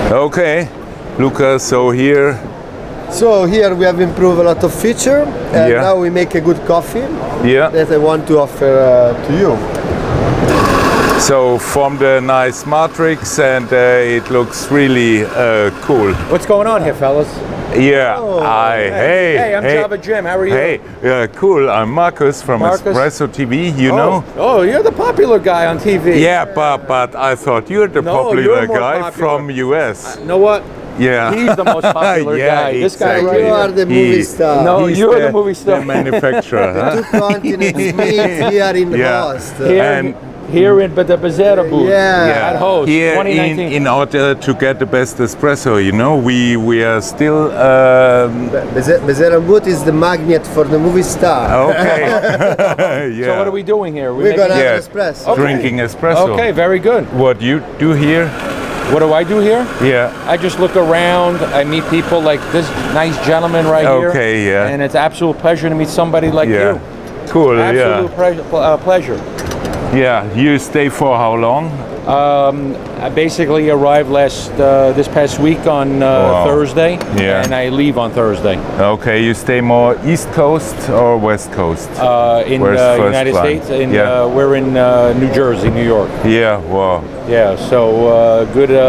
Okay, Luca, so here we have improved a lot of feature, and now we make a good coffee that I want to offer to you. So from the nice matrix, and it looks really cool. What's going on here, fellas? Yeah, hey, I'm Java Jim. How are you? Hey, cool. I'm Marcus from Espresso TV. You know? Oh, you're the popular guy on TV. Yeah, but I thought you're the popular guy from US. You know what? Yeah. He's the most popular guy. Exactly. This guy right You are the movie star. No, He's you're the movie star. The manufacturer. The 2 continents meet here in Host. Here in the Bezzera booth. Yeah. At Host, Here 2019. in order to get the best espresso, you know, we are still. Bezzera booth is the magnet for the movie star. Okay. Yeah. So what are we doing here? We're gonna have espresso. Okay. Drinking espresso. Okay, very good. What you do here? What do I do here? Yeah. I just look around. I meet people like this nice gentleman right here. Okay, yeah. And it's absolute pleasure to meet somebody like you. Cool. Absolute pleasure. Yeah. You stay for how long? I basically arrived this past week on Thursday, and I leave on Thursday. Okay, you stay more East Coast or West Coast? In the United States, we're in New Jersey, New York. Yeah, wow. Yeah, so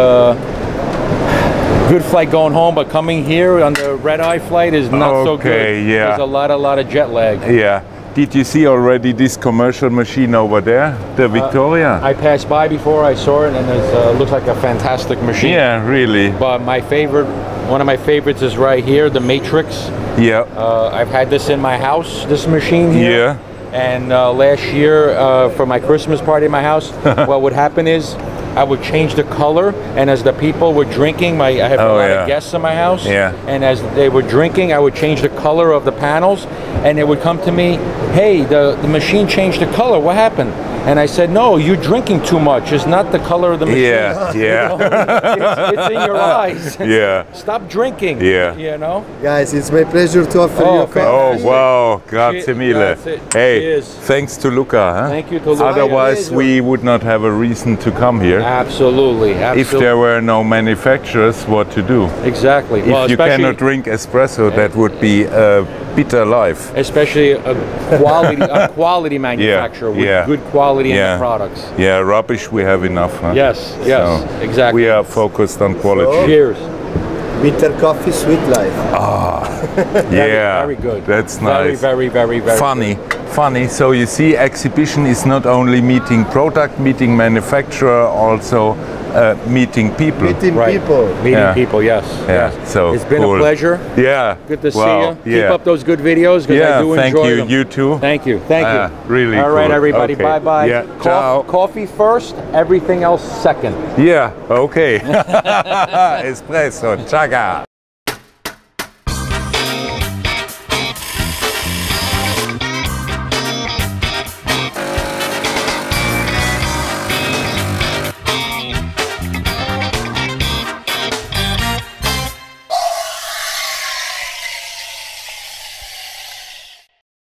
good flight going home, but coming here on the red-eye flight is not so good. Yeah. There's a lot of jet lag. Yeah. Did you see already this commercial machine over there, the Victoria? I passed by before, I saw it, and it looks like a fantastic machine. Yeah, really. But one of my favorites is right here, the Matrix. Yeah. I've had this in my house, this machine here. Yeah. And last year, for my Christmas party in my house, what would happen is I would change the color, and as the people were drinking, I have a lot of guests in my house, and as they were drinking, I would change the color of the panels, and they would come to me, hey, the machine changed the color, what happened? And I said, no, you're drinking too much. It's not the color of the machine. Yeah, yeah. It's in your eyes. Yeah. Stop drinking. Yeah. You know? Guys, it's my pleasure to offer you a coffee. Oh, wow. Grazie mille. Hey, Cheers. Thanks to Luca. Huh? Thank you to Luca. Otherwise, we would not have a reason to come here. Absolutely. If there were no manufacturers, what to do? Exactly. If you cannot drink espresso, that would be a bitter life. Especially a quality manufacturer with good quality in the products. Yeah, rubbish we have enough. Huh? Yes, exactly. We are focused on quality. So, cheers. Bitter coffee, sweet life. Yeah, very good. That's nice. Very funny. good. Funny. So you see, exhibition is not only meeting product, meeting manufacturer, also meeting people. Meeting people, yes. So it's been cool. a pleasure. Yeah. Good to see you. Keep up those good videos because I do enjoy them. Thank you. You too. Thank you. Really All right, cool. everybody. Okay. Bye-bye. Yeah. Ciao. Coffee first, everything else second. Yeah. Okay. Espresso. Chaga.